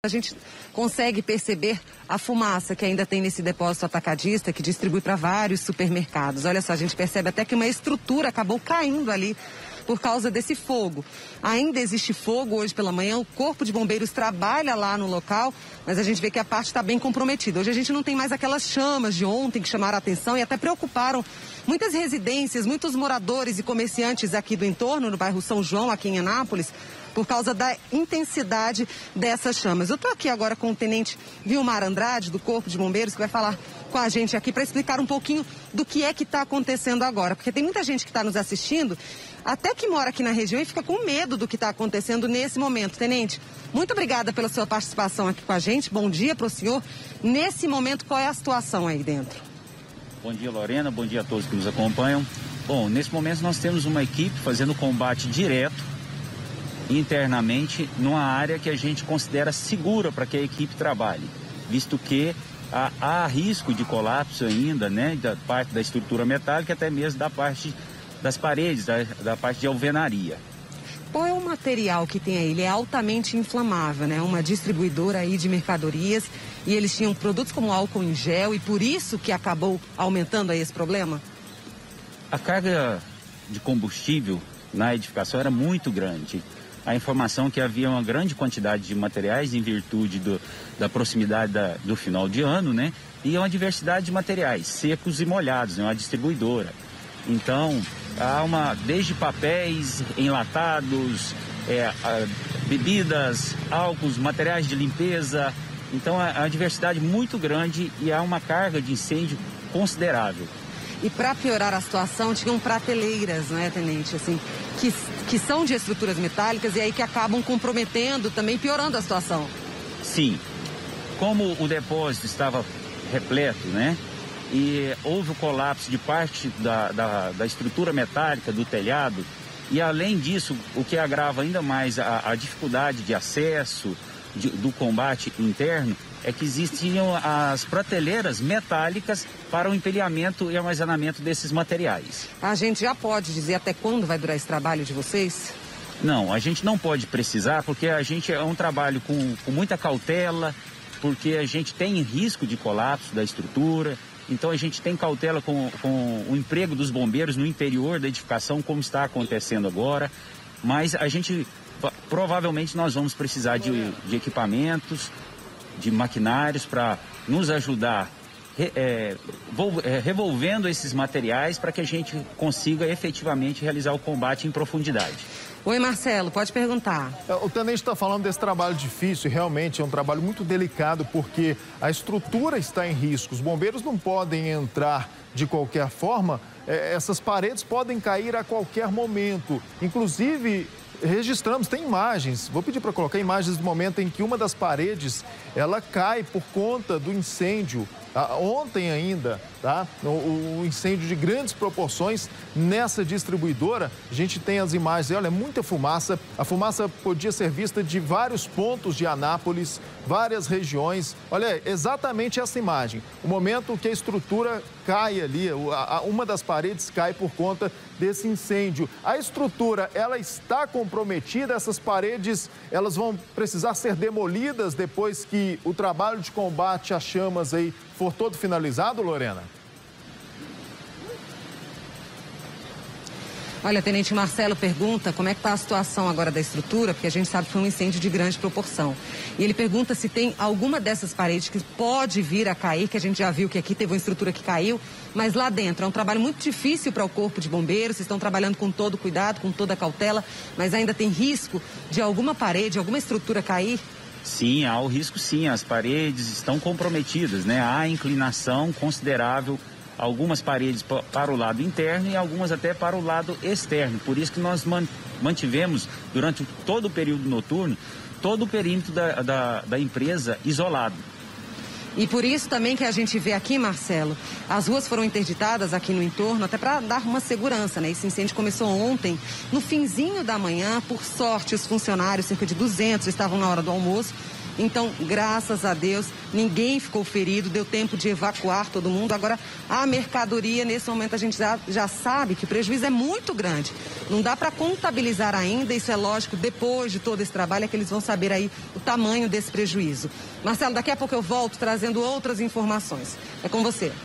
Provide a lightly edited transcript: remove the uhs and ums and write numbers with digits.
A gente consegue perceber a fumaça que ainda tem nesse depósito atacadista que distribui para vários supermercados. Olha só, a gente percebe até que uma estrutura acabou caindo ali por causa desse fogo. Ainda existe fogo hoje pela manhã, o Corpo de Bombeiros trabalha lá no local, mas a gente vê que a parte está bem comprometida. Hoje a gente não tem mais aquelas chamas de ontem que chamaram a atenção e até preocuparam muitas residências, muitos moradores e comerciantes aqui do entorno, no bairro São João, aqui em Anápolis, por causa da intensidade dessas chamas. Eu estou aqui agora com o Tenente Vilmar Andrade, do Corpo de Bombeiros, que vai falar com a gente aqui para explicar um pouquinho do que é que está acontecendo agora. Porque tem muita gente que está nos assistindo, até que mora aqui na região e fica com medo do que está acontecendo nesse momento. Tenente, muito obrigada pela sua participação aqui com a gente. Bom dia para o senhor. Nesse momento, qual é a situação aí dentro? Bom dia, Lorena. Bom dia a todos que nos acompanham. Bom, nesse momento nós temos uma equipe fazendo combate direto internamente numa área que a gente considera segura para que a equipe trabalhe, visto que há risco de colapso ainda, né, da parte da estrutura metálica, até mesmo da parte das paredes, da parte de alvenaria. Qual é o material que tem aí? Ele é altamente inflamável, né? Uma distribuidora aí de mercadorias e eles tinham produtos como álcool em gel e por isso que acabou aumentando aí esse problema? A carga de combustível na edificação era muito grande. A informação que havia uma grande quantidade de materiais em virtude da proximidade do final de ano, né? E uma diversidade de materiais, secos e molhados, né? Uma distribuidora. Então, há desde papéis enlatados, bebidas, álcools, materiais de limpeza. Então, há uma diversidade muito grande e há uma carga de incêndio considerável. E para piorar a situação, tinham prateleiras, não é, Tenente, assim, que são de estruturas metálicas e aí que acabam comprometendo, também piorando a situação. Sim. Como o depósito estava repleto, né? E houve o colapso de parte da estrutura metálica do telhado e, além disso, o que agrava ainda mais a dificuldade de acesso do combate interno é que existiam as prateleiras metálicas para o empilhamento e armazenamento desses materiais. A gente já pode dizer até quando vai durar esse trabalho de vocês? Não, a gente não pode precisar, porque a gente é um trabalho com muita cautela, porque a gente tem risco de colapso da estrutura, então a gente tem cautela com o emprego dos bombeiros no interior da edificação, como está acontecendo agora, mas a gente, provavelmente nós vamos precisar de equipamentos, de maquinários para nos ajudar revolvendo esses materiais para que a gente consiga efetivamente realizar o combate em profundidade. Oi, Marcelo, pode perguntar. O tenente está falando desse trabalho difícil e realmente é um trabalho muito delicado porque a estrutura está em risco. Os bombeiros não podem entrar de qualquer forma, essas paredes podem cair a qualquer momento. Inclusive, registramos, tem imagens, vou pedir para colocar imagens do momento em que uma das paredes, ela cai por conta do incêndio, ontem ainda, tá? O incêndio de grandes proporções nessa distribuidora, a gente tem as imagens, olha, muita fumaça, a fumaça podia ser vista de vários pontos de Anápolis, várias regiões, olha, exatamente essa imagem, o momento que a estrutura cai ali, uma das paredes cai por conta desse incêndio. A estrutura, ela está comprometida, essas paredes, elas vão precisar ser demolidas depois que o trabalho de combate às chamas aí for todo finalizado, Lorena? Olha, Tenente Marcelo pergunta como é que está a situação agora da estrutura, porque a gente sabe que foi um incêndio de grande proporção. E ele pergunta se tem alguma dessas paredes que pode vir a cair, que a gente já viu que aqui teve uma estrutura que caiu, mas lá dentro é um trabalho muito difícil para o Corpo de Bombeiros, vocês estão trabalhando com todo cuidado, com toda cautela, mas ainda tem risco de alguma parede, alguma estrutura cair? Sim, há o risco sim, as paredes estão comprometidas, né? Há inclinação considerável, algumas paredes para o lado interno e algumas até para o lado externo. Por isso que nós mantivemos durante todo o período noturno, todo o perímetro da empresa isolado. E por isso também que a gente vê aqui, Marcelo, as ruas foram interditadas aqui no entorno, até para dar uma segurança, né? Esse incêndio começou ontem, no finzinho da manhã. Por sorte, os funcionários, cerca de 200, estavam na hora do almoço. Então, graças a Deus, ninguém ficou ferido, deu tempo de evacuar todo mundo. Agora, a mercadoria, nesse momento, a gente já sabe que o prejuízo é muito grande. Não dá para contabilizar ainda, isso é lógico, depois de todo esse trabalho é que eles vão saber aí o tamanho desse prejuízo. Marcelo, daqui a pouco eu volto trazendo outras informações. É com você.